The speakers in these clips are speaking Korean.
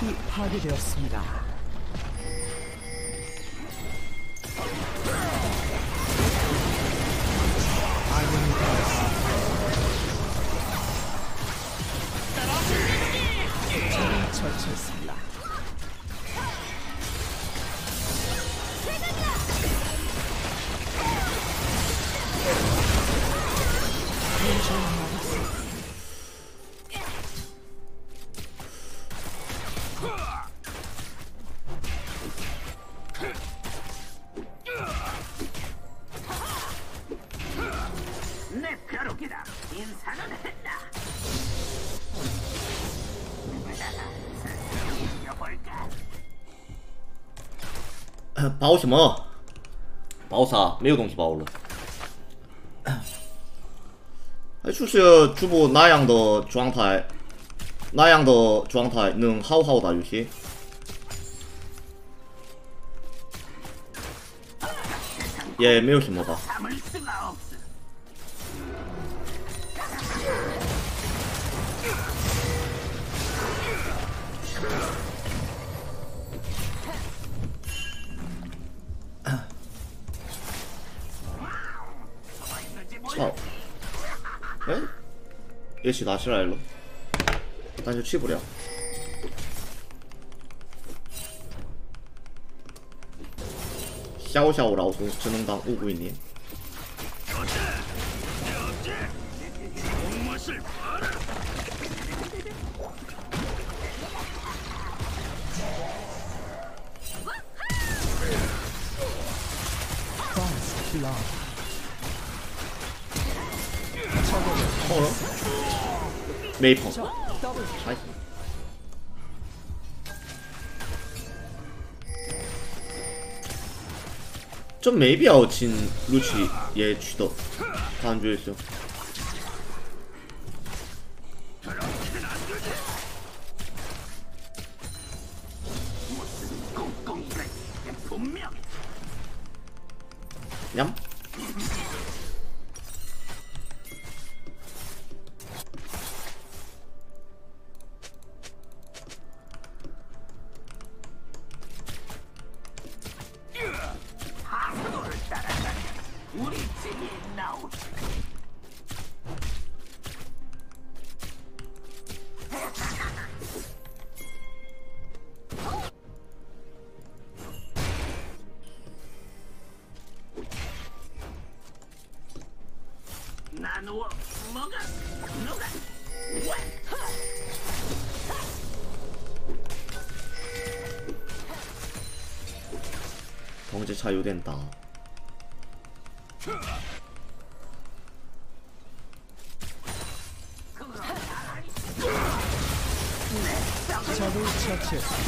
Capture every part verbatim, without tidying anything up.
포탑이 파괴되었습니다. 아군이 적을 처치했습니다. 내 벼룩이다. 인사는 했다. 이겨볼까? 包什么？包啥？没有东西包了。哎，就是主播那样的状态，那样的状态能好好打游戏。也没有什么吧。 操！哎，也许打起来了，但是去不了。小小老鼠只能当乌龟年。碰了，没碰，还行。这没必要请陆琪也去的，感觉是。냠. 경제차 有点大。 적을 처치했습니다.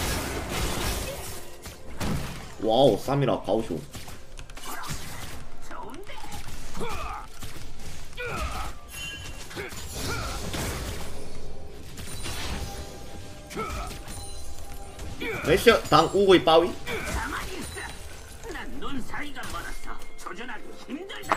와우, 쌈이라 가오쇼. 메셔 당 우고이 빠위. 난 눈 사이가 멀어서 조준하기 힘들다.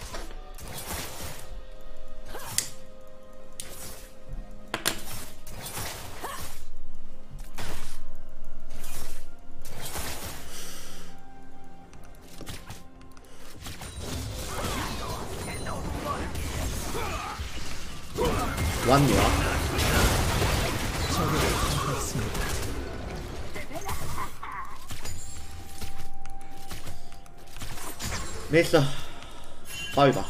왔냐? 메셔 빠위다.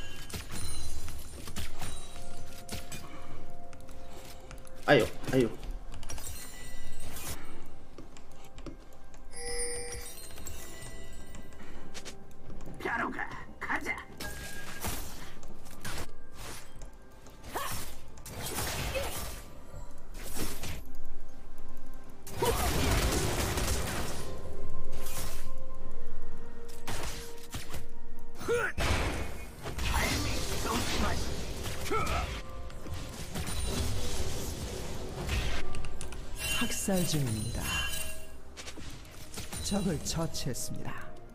아유, 아유. 벼룩아, 가자. 학살 중입니다. 적을 처치했습니다.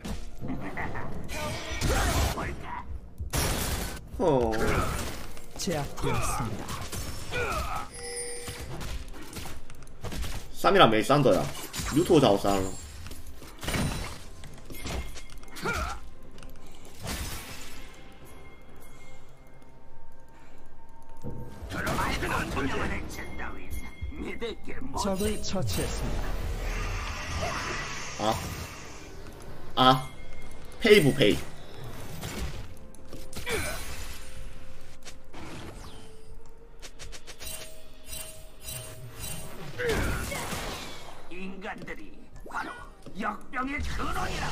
어. 제압되었습니다. 三米拉没三的呀，牛头找三了。 적을 처치했습니다. 아, 아, 페이브 페이. 인간들이 바로 역병의 근원이라.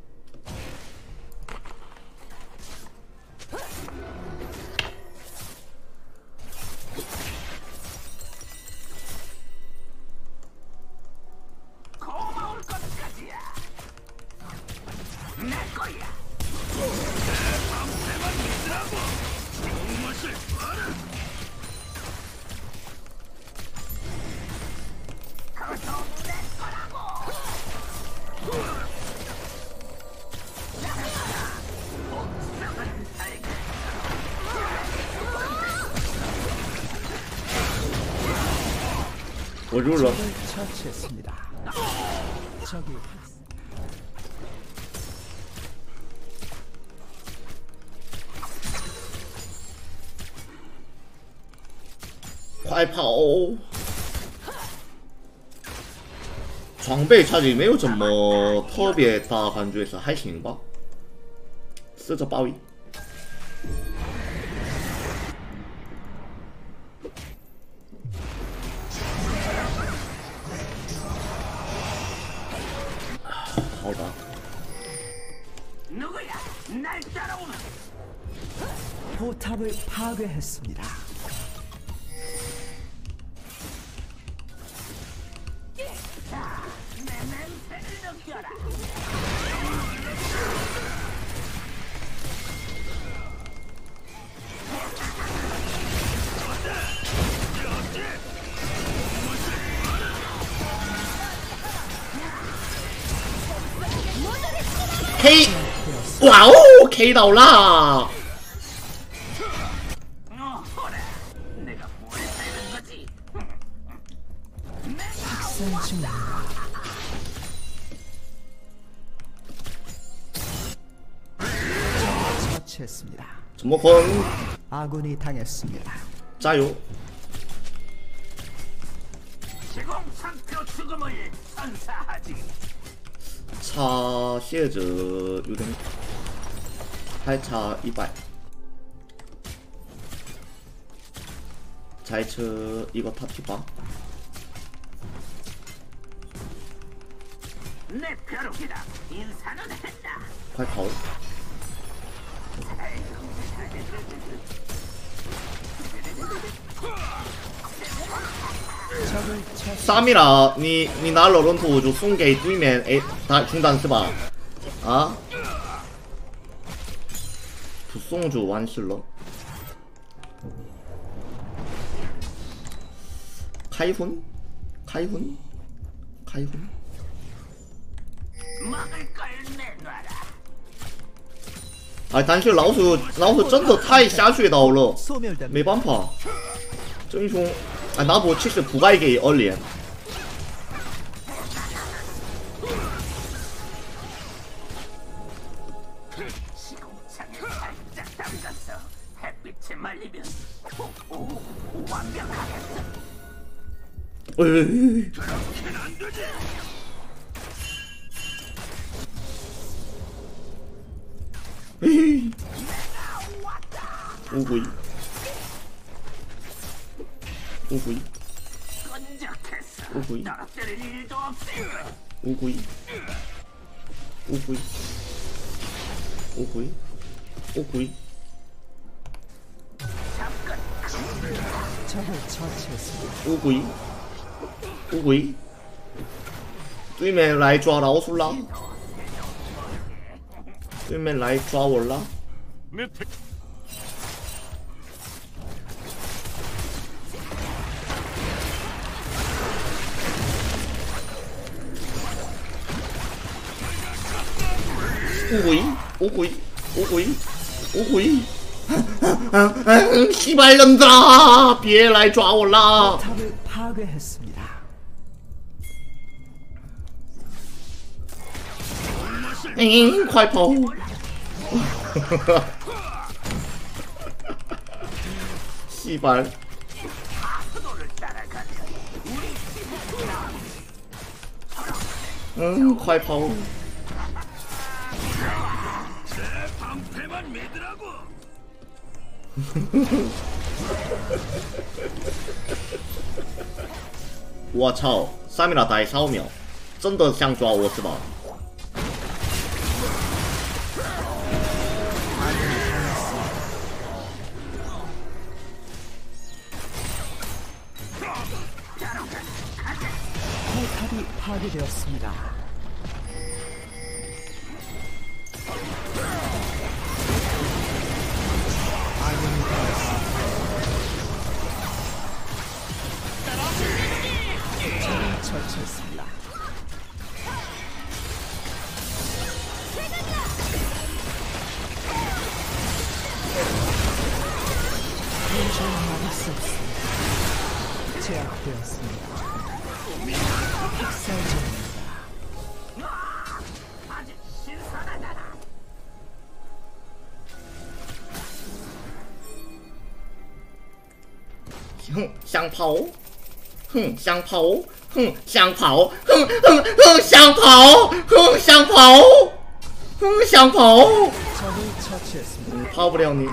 고마울 것까지야. 내 거야. 방패만 믿으라고. 좋은 맛을 봐라. 그것도 내 거라고. 복수는 살게. 뭐 룰러? 적을 처치했습니다. 적이 快跑！装备差距没有这么特别大，感觉是还行吧。死者包围。好的。 누구야? 날 따라오는. 포탑을 파괴했습니다. 자, 내 냄새를 느껴라. K， 哇哦 ，K 到啦！ 어허라, 내가 뭘 하는 거지? 학살 중입니다. 적을 처치했습니다. 怎么混？ 아군이 당했습니다. 加油！ 시공 상표 죽음을 선사하지. 差血者有点，还差一百。猜测一个塔皮吧。 내 벼룩이다. 인사는 했다. 快跑！ 적을 처치. 萨米拉，你你拿了闰土就送给对面 A 打中弹是吧？啊？不送就完事了。开荤，开荤，开荤。 먹을 걸 내놔라. 哎，但是老鼠老鼠真的太下水道了， 소멸됩니다. 没办法。这英雄，哎，那波其实不该给二连。 시공창에 살짝 담갔어. 햇빛에 말리면 오, 오, 완벽하겠어. 에이, 그렇게는 안 되지. 에이, 내가 왔다. 오구이, 오구이, 끈적했어. 오구이. 떨어뜨릴 일도 없을 거야. 오구이, 오구이, 오구이, 오구이. 잠깐. 적을 처치했습니다. 乌龟，乌龟，对面来抓老鼠啦！对面来抓我啦！乌龟，乌龟，乌龟，乌龟！ 시발년들아! 别来抓我啦！ 포탑을 파괴했습니다. 에잉, 快跑! 씨발. 응, 快跑! 방패만 믿으라고. 我操，三米拉打三五秒，真的想抓我是吧？ 포탑이 파괴되었습니다. 아군이 당했습니다. 적을 처치했습니다. 도저히 막을 수 없습니다. 제압되었습니다. 학살 중입니다. 아직 신선하다. 哼，想跑，哼，想跑，哼，想跑，哼哼哼，想跑，哼，想跑，哼，想跑， 적을 처치했습니다. 跑不了你。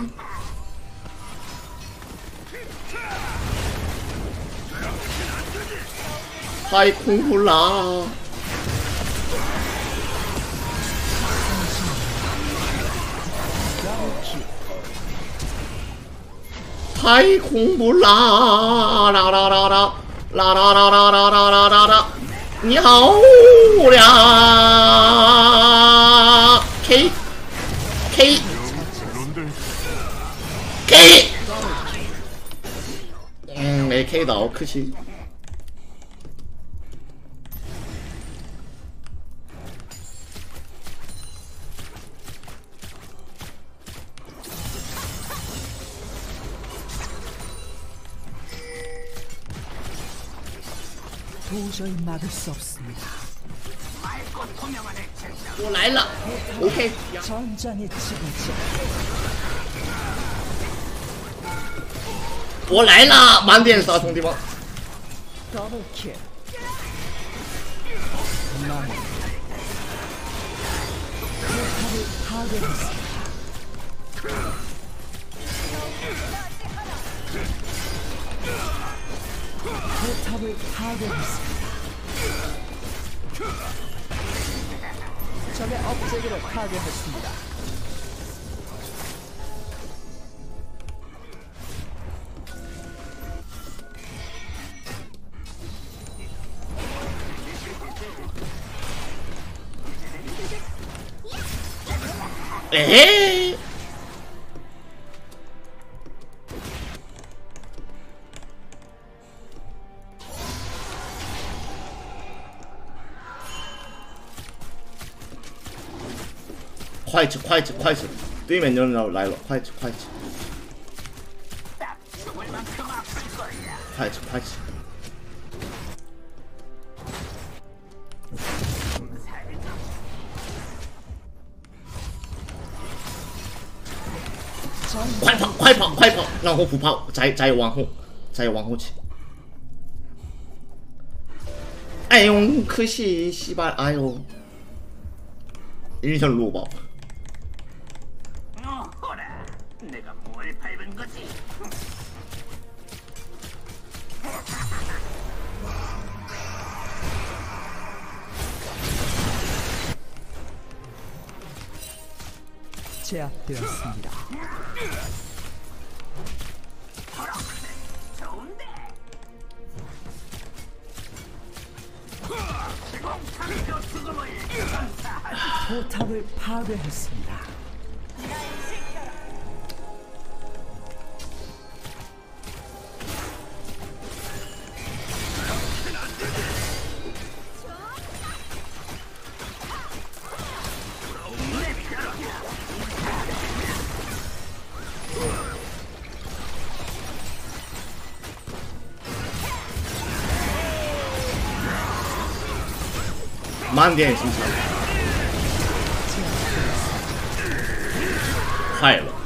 太恐怖啦！太恐怖啦！啦啦啦啦啦啦啦啦啦啦啦啦啦！你好呀 ！K K K， 嗯，没 K 到，可惜。 도저히 막을 수 없습니다. 我来了 ，OK。 전장의 지배자. 我来了，满点杀，兄弟们。 더블 킬. 나무. 포탑을 파괴했습니다. 포탑을 파괴했습니다. 적의 업체기를 파괴했습니다. 에헤이.快吃快吃快吃！对面人来了，快吃快吃！快吃快吃！ 快跑快跑快跑！然后不跑，再再往后，再往后去。哎呦，可惜，西巴，哎呦，인션 로바. 어허라, 내가 뭘 밟은 거지? 제압되었습니다. 좋은데. 포탑을 파괴했습니다. 만点심사. 快了。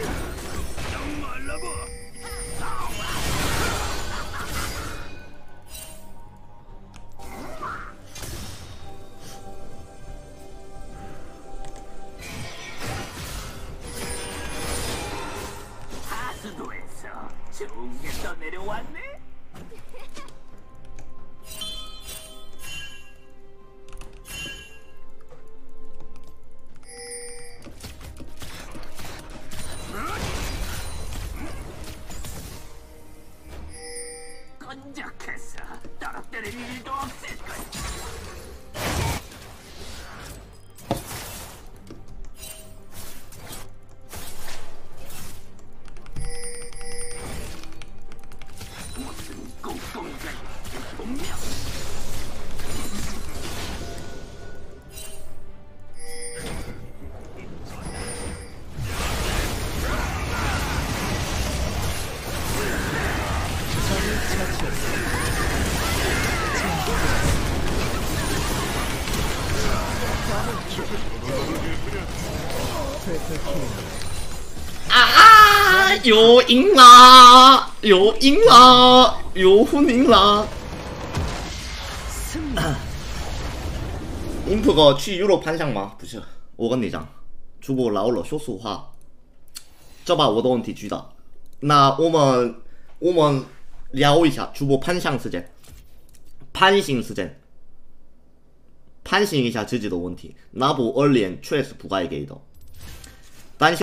끈적해서 떨어뜨릴 일도 없을 거야. 무슨 꽁꽁이가 분명. 아, 有赢啦，有赢啦，有混赢啦。音普哥去 Euro 攀项吗？不是，我跟你讲，主播老了，说实话，这把我的问题知道。那我们我们聊一下主播攀项时间，攀行时间，攀行一下自己的问题。那部二连确实不该给的，